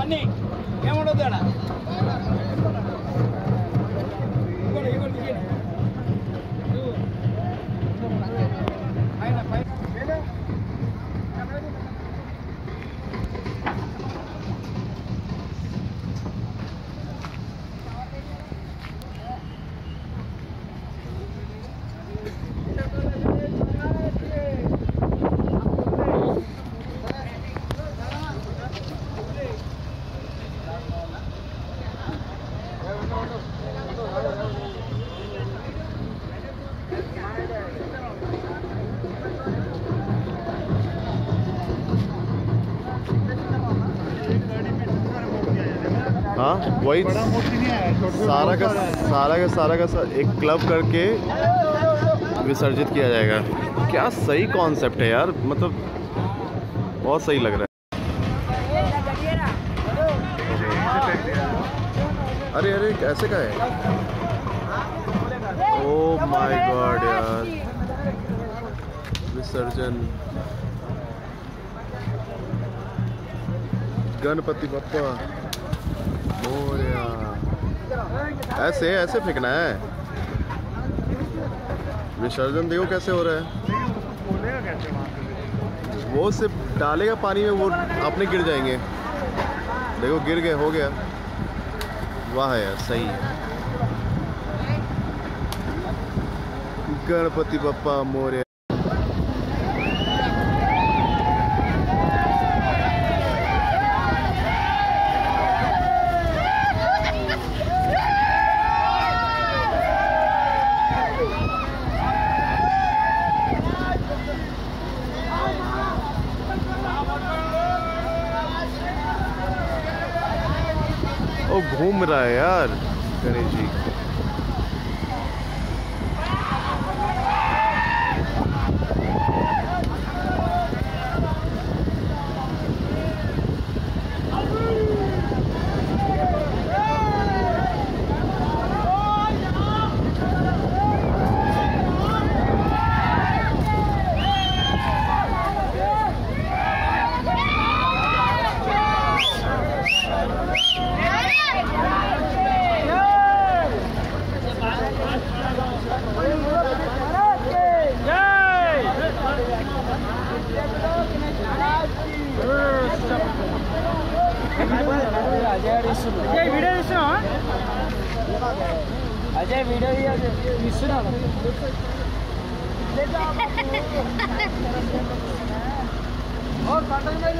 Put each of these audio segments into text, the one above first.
हाँ वही सारा का एक क्लब करके विसर्जित किया जाएगा। क्या सही कॉन्सेप्ट है यार, मतलब बहुत सही लग रहा है। अरे अरे कैसे का है? ओह माय गॉड यार, विसर्जन गणपति बप्पा मोरया। ऐसे ऐसे फेंकना है। विसर्जन देखो कैसे हो रहा है। वो सिर्फ डालेगा पानी में, वो अपने गिर जाएंगे। देखो गिर गए, हो गया। वाह यार सही। गणपति बप्पा मोरया। ओ घूम रहा है यार गणेश जी। अजय वीडियो और कॉटन में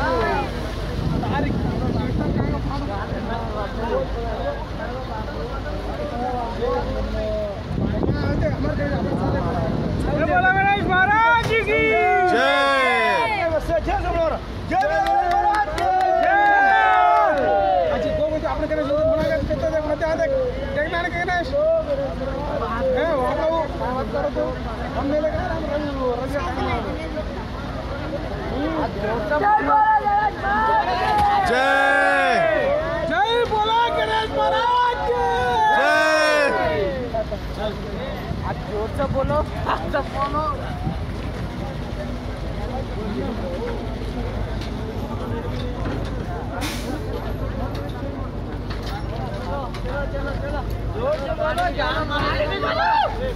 गणेश महाराज की जय। जय बोला गणेश महाराज जय। आज जोर से बोलो, बोलो। चलो जोर से बोलो,